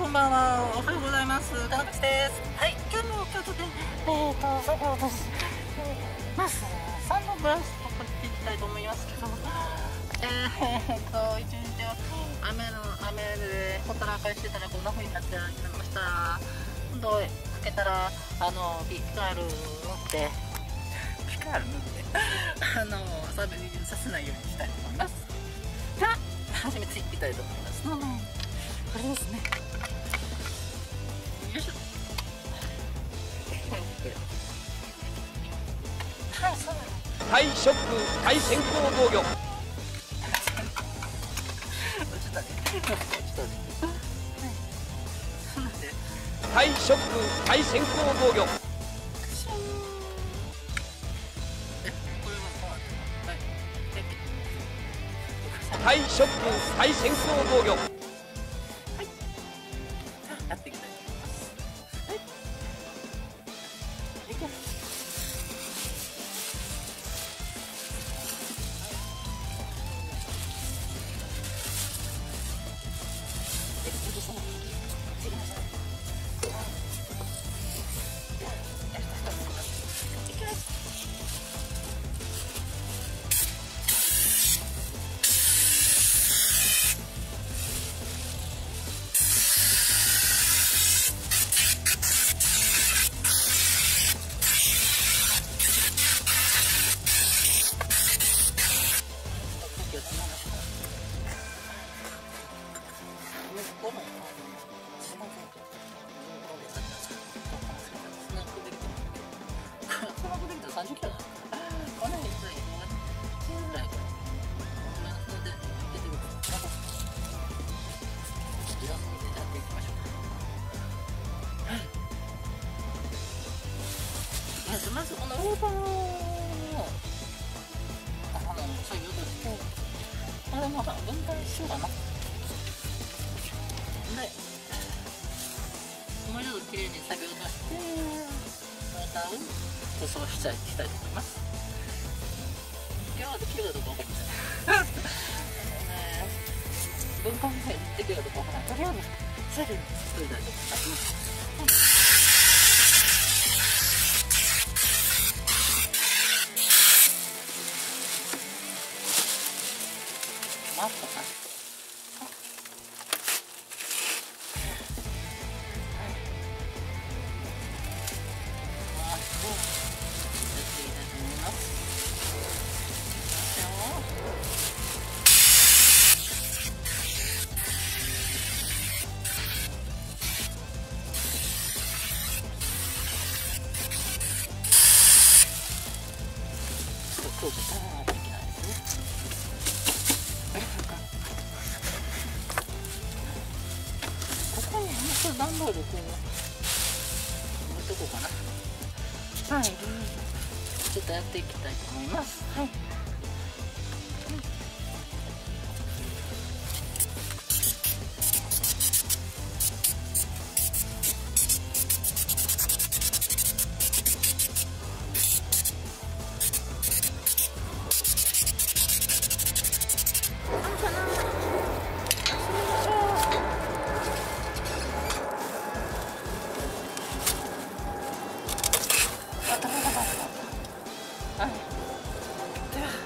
こんばんは。おはようございます。かなこです。はい、今日の京都で、先ほどまずサンドブラストを買っていきたいと思いますけど、一日は雨でほったらかしてたらこんな風になってきました。今度開けたらピカール塗ってサビにさせないようにしたいと思います。じゃあ初めていきたいと思います。これですね。よいしょ。 タイショックタイ先行防御。タイショックタイ先行防御。タイショックタイ先行防御。 やっていきたいと思います。まずこのオーバーを作業としてこれも分解しようかな。でもう一度きれいに作業としてモーターを塗装したいと思います。今日はできるかどうか分かりません。分解できるかどうか分からない。とりあえず作業に作りたいと思います。あったかな。空気たらないといけないですね。ここに段ボールこう置いとこうかな。はい、ちょっとやっていきたいと思います。はい。はい。では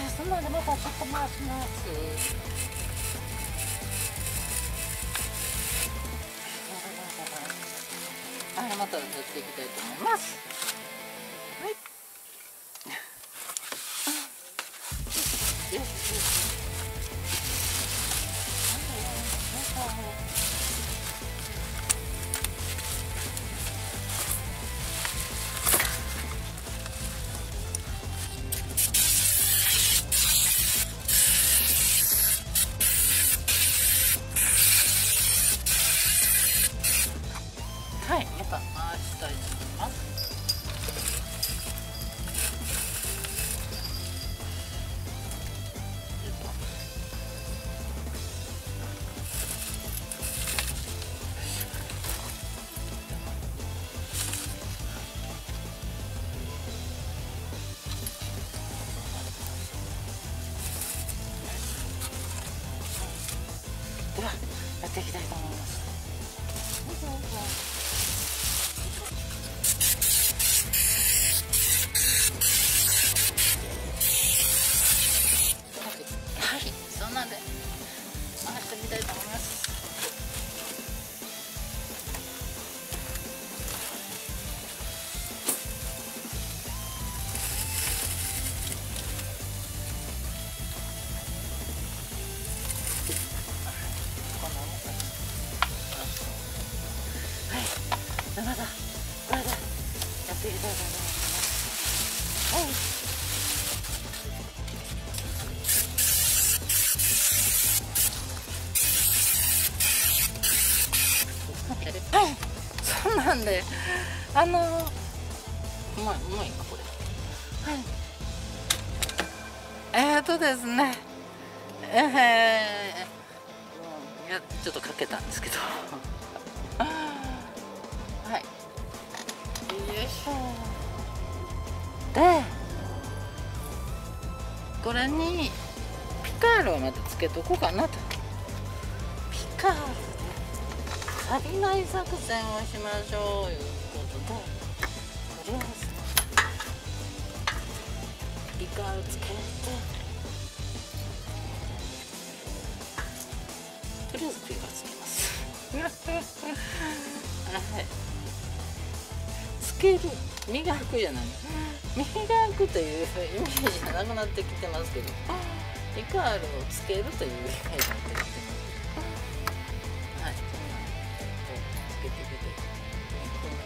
そんなんでまたちょっと回します。はい、またやっていきたいと思います。はい。はい、また回したいと思います。ではやっていきたいと思います。はい、そんなんで回してみたいと思います。またこれでやっていきたいと思います。はい。はい、そんなんでうまいかこれ。はい。ですね。いやちょっとかけたんですけど。はい。よいしょ。で、これにピカールをまたつけとこうかなと。ピカールで足りない作戦をしましょういうことで、とりあえずピカールつけて、とりあえずピカールつけます。はい。つける、磨くじゃない。磨くというイメージじゃなくなってきてますけど、ピカールをつけるというイメージになってきてます。はい、そんなのつけてきて、こんな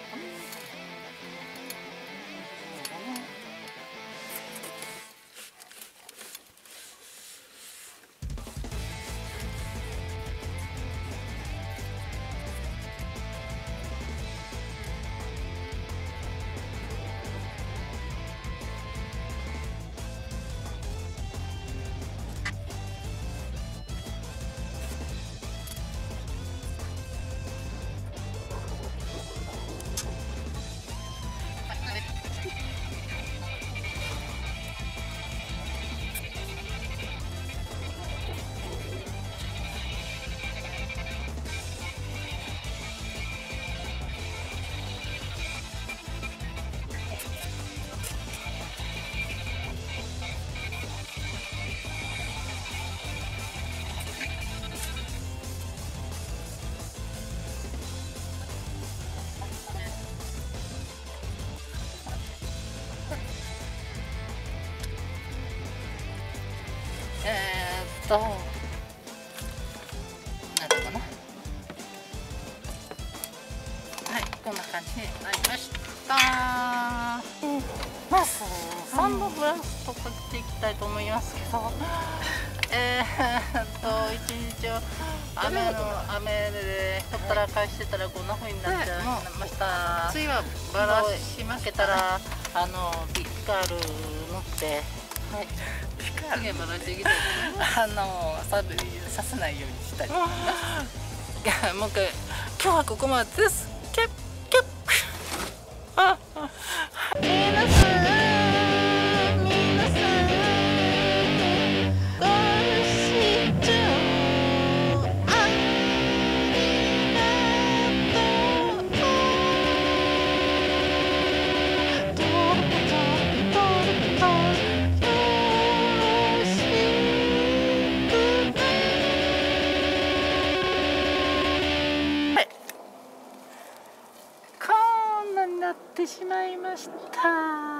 なんだかな。はい、こんな感じになりました。まずサンドブラストをかけていきたいと思いますけど、一日を雨でほったらかしてたらこんな風になっちゃいました。次はバラしまけたらピカール塗って、はい。次はバラしていきたいと思います。サビさせないようにしたいと思います。もう一回、今日はここまでです。キャッキャッ。 てしまいました。